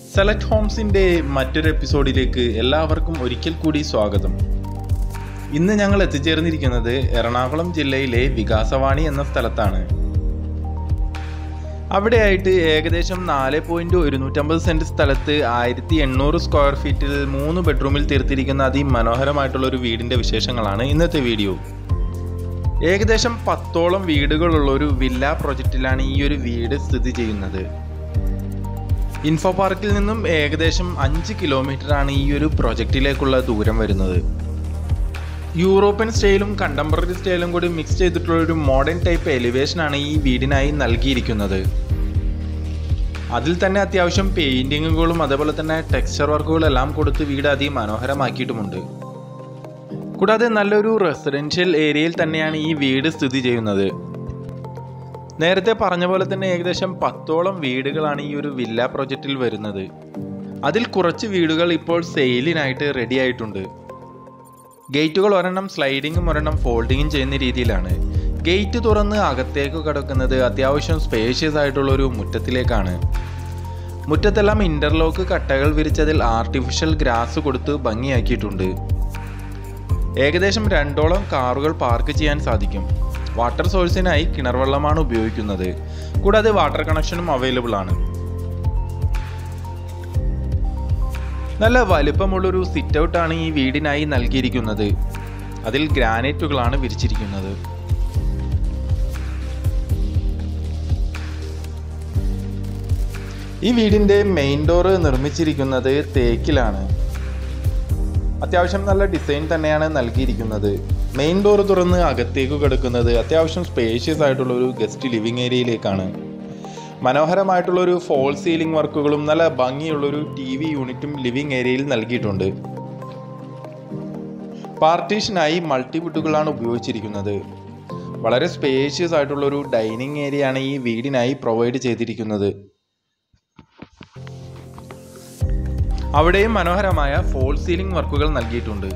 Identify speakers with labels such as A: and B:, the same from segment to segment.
A: Select ഹോംസിൻ്റെ മറ്റൊരു എപ്പിസോഡിലേക്ക് എല്ലാവർക്കും ഒരിക്കൽ കൂടി സ്വാഗതം. ഇന്ന് ഞങ്ങൾ എത്തിച്ചേർന്നിരിക്കുന്നത് എറണാകുളം ജില്ലയിലെ വികാസവാണി എന്ന സ്ഥലത്താണ്. അവിടെയായിട്ട് ഏകദേശം 4.150 സെൻറ്റ് സ്ഥലത്ത് 1800 സ്ക്വയർ ഫീറ്റിൽ 3 ബെഡ്റൂമിൽ തീർത്തിരിക്കുന്ന അതിമനോഹരമായിട്ടുള്ളൊരു വീടിൻ്റെ വിശേഷങ്ങളാണ് ഇന്നത്തെ വീഡിയോ. ഏകദേശം 10ഓളം വീടുകളുള്ള ഒരു വില്ല പ്രൊജക്റ്റിലാണ് ഈ ഒരു വീട് സ്ഥിതി ചെയ്യുന്നത്. ഇൻഫോ പാർക്കിൽ നിന്നും ഏകദേശം 5 കിലോമീറ്ററാണ് ഈ ഒരു പ്രൊജക്റ്റിലേക്കുള്ള ദൂരം വരുന്നത്. യൂറോപ്യൻ സ്റ്റൈലും കണ്ടംപററി സ്റ്റൈലും കൂടി മിക്സ് ചെയ്തിട്ടുള്ള ഒരു മോഡേൺ ടൈപ്പ് എലിവേഷനാണ് ഈ വീടിനായി നൽകിയിരിക്കുന്നത്. അതിൽ തന്നെ അത്യാവശ്യം പെയിൻറ്റിങ്ങുകളും അതേപോലെ തന്നെ ടെക്സ്ചർ വർക്കുകളും എല്ലാം കൊടുത്ത് വീട് അതിമനോഹരമാക്കിയിട്ടുമുണ്ട്. കൂടാതെ നല്ലൊരു റെസിഡൻഷ്യൽ ഏരിയയിൽ തന്നെയാണ് ഈ വീട് സ്ഥിതി ചെയ്യുന്നത്. നേരത്തെ പറഞ്ഞ പോലെ തന്നെ ഏകദേശം 10ഓളം വീടുകളാണ് ഈ ഒരു വില്ല പ്രൊജക്റ്റിൽ വരുന്നത്. അതിൽ കുറച്ച് വീടുകൾ ഇപ്പോൾ സെയിലിനായിട്ട് റെഡി ആയിട്ടുണ്ട്. ഗേറ്റുകൾ ഒരെണ്ണം സ്ലൈഡിങ്ങും ഒരെണ്ണം ഫോൾഡിങ്ങും ചെയ്യുന്ന രീതിയിലാണ്. ഗേറ്റ് തുറന്ന് അകത്തേക്ക് കടക്കുന്നത് അത്യാവശ്യം സ്പേഷ്യസ് ആയിട്ടുള്ളൊരു മുറ്റത്തിലേക്കാണ്. മുറ്റത്തെല്ലാം ഇൻ്റർലോക്ക് കട്ടകൾ വിരിച്ചതിൽ ആർട്ടിഫിഷ്യൽ ഗ്രാസ് കൊടുത്ത് ഭംഗിയാക്കിയിട്ടുണ്ട്. ഏകദേശം 2ഓളം കാറുകൾ പാർക്ക് ചെയ്യാൻ സാധിക്കും. വാട്ടർ സോഴ്സിനായി കിണർ വെള്ളമാണ് ഉപയോഗിക്കുന്നത്. കൂടാതെ വാട്ടർ കണക്ഷനും അവൈലബിൾ ആണ്. നല്ല വലിപ്പമുള്ളൊരു സിറ്റ് ഔട്ടാണ് ഈ വീടിനായി നൽകിയിരിക്കുന്നത്. അതിൽ ഗ്രാനൈറ്റുകളാണ് വിരിച്ചിരിക്കുന്നത്. ഈ വീടിൻ്റെ മെയിൻ ഡോറ് നിർമ്മിച്ചിരിക്കുന്നത് തേക്കിലാണ്. അത്യാവശ്യം നല്ല ഡിസൈൻ തന്നെയാണ് നൽകിയിരിക്കുന്നത്. മെയിൻ ഡോർ തുറന്ന് അകത്തേക്ക് കിടക്കുന്നത് അത്യാവശ്യം സ്പേഷ്യസ് ആയിട്ടുള്ളൊരു ഗസ്റ്റ് ലിവിങ് ഏരിയയിലേക്കാണ്. മനോഹരമായിട്ടുള്ളൊരു ഫോൾ സീലിംഗ് വർക്കുകളും നല്ല ഭംഗിയുള്ളൊരു TV യൂണിറ്റും ലിവിങ് ഏരിയയിൽ നൽകിയിട്ടുണ്ട്. പാർട്ടീഷനായി മൾട്ടിവുഡുകളാണ് ഉപയോഗിച്ചിരിക്കുന്നത്. വളരെ സ്പേഷ്യസ് ആയിട്ടുള്ളൊരു ഡൈനിങ് ഏരിയയാണ് ഈ വീടിനായി പ്രൊവൈഡ് ചെയ്തിരിക്കുന്നത്. അവിടെയും മനോഹരമായ ഫോൾ സീലിംഗ് വർക്കുകൾ നൽകിയിട്ടുണ്ട്.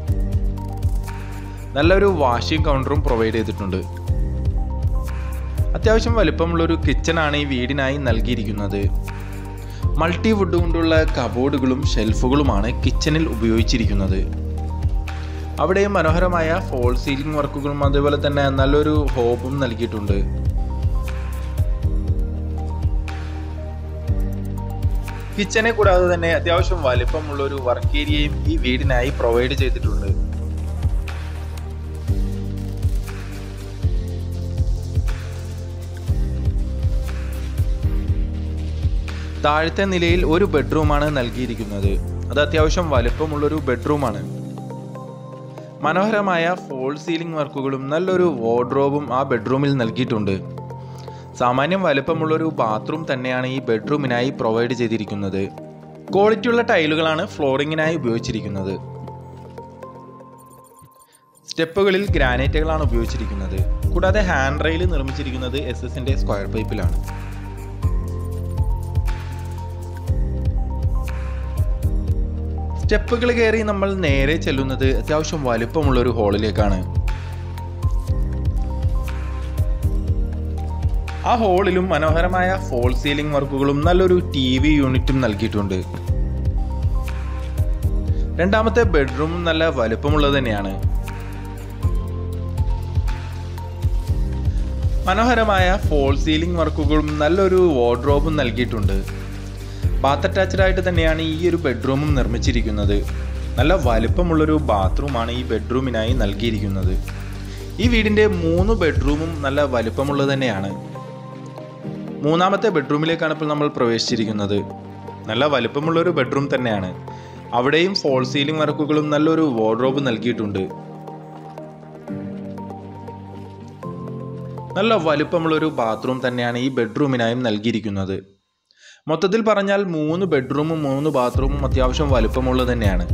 A: നല്ലൊരു വാഷിംഗ് കൗണ്ടറും പ്രൊവൈഡ് ചെയ്തിട്ടുണ്ട്. അത്യാവശ്യം വലിപ്പമുള്ളൊരു കിച്ചണാണ് ഈ വീടിനായി നൽകിയിരിക്കുന്നത്. മൾട്ടിവുഡ് കൊണ്ടുള്ള കബോർഡുകളും ഷെൽഫുകളുമാണ് കിച്ചണിൽ ഉപയോഗിച്ചിരിക്കുന്നത്. അവിടെയും മനോഹരമായ ഫോൾ സീലിംഗ് വർക്കുകളും അതേപോലെ തന്നെ നല്ലൊരു ഹോബും നൽകിയിട്ടുണ്ട്. കിച്ചനെ കൂടാതെ തന്നെ അത്യാവശ്യം വലിപ്പമുള്ളൊരു വർക്ക് ഏരിയയും ഈ വീടിനായി പ്രൊവൈഡ് ചെയ്തിട്ടുണ്ട്. താഴത്തെ നിലയിൽ ഒരു ബെഡ്റൂമാണ് നൽകിയിരിക്കുന്നത്. അത് അത്യാവശ്യം വലിപ്പമുള്ളൊരു ബെഡ്റൂമാണ്. മനോഹരമായ ഫോൾ സീലിംഗ് വർക്കുകളും നല്ലൊരു വാർഡ്രോബും ആ ബെഡ്റൂമിൽ നൽകിയിട്ടുണ്ട്. സാമാന്യം വലിപ്പമുള്ളൊരു ബാത്റൂം തന്നെയാണ് ഈ ബെഡ്റൂമിനായി പ്രൊവൈഡ് ചെയ്തിരിക്കുന്നത്. ക്വാളിറ്റിയുള്ള ടൈലുകളാണ് ഫ്ലോറിങ്ങിനായി ഉപയോഗിച്ചിരിക്കുന്നത്. സ്റ്റെപ്പുകളിൽ ഗ്രാനൈറ്റുകളാണ് ഉപയോഗിച്ചിരിക്കുന്നത്. കൂടാതെ ഹാൻഡ് റെയിൽ നിർമ്മിച്ചിരിക്കുന്നത് SS-ന്റെ സ്ക്വയർ പൈപ്പിലാണ്. സ്റ്റെപ്പുകൾ കയറി നമ്മൾ നേരെ ചെല്ലുന്നത് അത്യാവശ്യം വലിപ്പമുള്ളൊരു ഹാളിലേക്കാണ്. ആ ഹാളിലും മനോഹരമായ ഫോൾ സീലിംഗ് വർക്കുകളും നല്ലൊരു TV യൂണിറ്റും നൽകിയിട്ടുണ്ട്. രണ്ടാമത്തെ ബെഡ്റൂമും നല്ല വലിപ്പമുള്ളത് തന്നെയാണ്. മനോഹരമായ ഫോൾ സീലിംഗ് വർക്കുകളും നല്ലൊരു വാർഡ്രോബും നൽകിയിട്ടുണ്ട്. ബാത്ത് അറ്റാച്ച്ഡ് ആയിട്ട് തന്നെയാണ് ഈ ഒരു ബെഡ്റൂമും നിർമ്മിച്ചിരിക്കുന്നത്. നല്ല വലിപ്പമുള്ളൊരു ബാത്റൂമാണ് ഈ ബെഡ്റൂമിനായി നൽകിയിരിക്കുന്നത്. ഈ വീടിൻ്റെ 3 ബെഡ്റൂമും നല്ല വലിപ്പമുള്ളത് തന്നെയാണ്. മൂന്നാമത്തെ ബെഡ്റൂമിലേക്കാണ് ഇപ്പോൾ നമ്മൾ പ്രവേശിച്ചിരിക്കുന്നത്. നല്ല വലിപ്പമുള്ളൊരു ബെഡ്റൂം തന്നെയാണ്. അവിടെയും ഫോൾ സീലിംഗ് വർക്കുകളും നല്ലൊരു വാർഡ്രോബ് നൽകിയിട്ടുണ്ട്. നല്ല വലിപ്പമുള്ളൊരു ബാത്റൂം തന്നെയാണ് ഈ ബെഡ്റൂമിനായും നൽകിയിരിക്കുന്നത്. മൊത്തത്തിൽ പറഞ്ഞാൽ 3 ബെഡ്റൂമും 3 ബാത്റൂമും അത്യാവശ്യം വലിപ്പമുള്ളത് തന്നെയാണ്.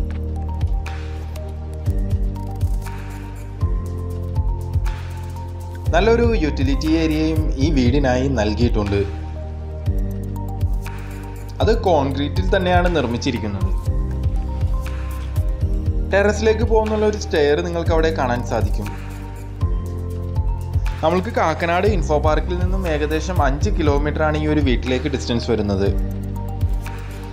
A: നല്ലൊരു യൂട്ടിലിറ്റി ഏരിയയും ഈ വീടിനായി നൽകിയിട്ടുണ്ട്. അത് കോൺക്രീറ്റിൽ തന്നെയാണ് നിർമ്മിച്ചിരിക്കുന്നത്. ടെറസിലേക്ക് പോകുന്നുള്ള ഒരു സ്റ്റെയർ നിങ്ങൾക്ക് അവിടെ കാണാൻ സാധിക്കും. നമ്മൾക്ക് കാക്കനാട് ഇൻഫോ പാർക്കിൽ നിന്നും ഏകദേശം 5 കിലോമീറ്ററാണ് ഈ ഒരു വീട്ടിലേക്ക് ഡിസ്റ്റൻസ് വരുന്നത്.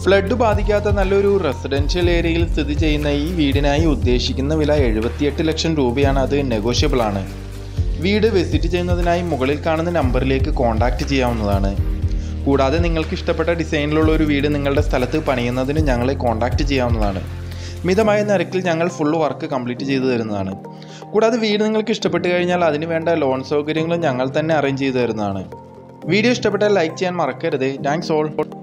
A: ഫ്ലഡ് ബാധിക്കാത്ത നല്ലൊരു റെസിഡൻഷ്യൽ ഏരിയയിൽ സ്ഥിതി ചെയ്യുന്ന ഈ വീടിനായി ഉദ്ദേശിക്കുന്ന വില 78 ലക്ഷം രൂപയാണ്. അത് നെഗോഷ്യബിൾ ആണ്. വീട് വിസിറ്റ് ചെയ്യുന്നതിനായി മുകളിൽ കാണുന്ന നമ്പറിലേക്ക് കോൺടാക്റ്റ് ചെയ്യാവുന്നതാണ്. കൂടാതെ നിങ്ങൾക്ക് ഇഷ്ടപ്പെട്ട ഡിസൈനിലുള്ള ഒരു വീട് നിങ്ങളുടെ സ്ഥലത്ത് പണിയുന്നതിന് ഞങ്ങളെ കോൺടാക്റ്റ് ചെയ്യാവുന്നതാണ്. മിതമായ നിരക്കിൽ ഞങ്ങൾ ഫുൾ വർക്ക് കംപ്ലീറ്റ് ചെയ്തു തരുന്നതാണ്. കൂടാതെ വീട് നിങ്ങൾക്ക് ഇഷ്ടപ്പെട്ട് കഴിഞ്ഞാൽ അതിന് വേണ്ട ലോൺ സൗകര്യങ്ങളും ഞങ്ങൾ തന്നെ അറേഞ്ച് ചെയ്തു തരുന്നതാണ്. വീഡിയോ ഇഷ്ടപ്പെട്ടാൽ ലൈക്ക് ചെയ്യാൻ മറക്കരുത്. Thanks all.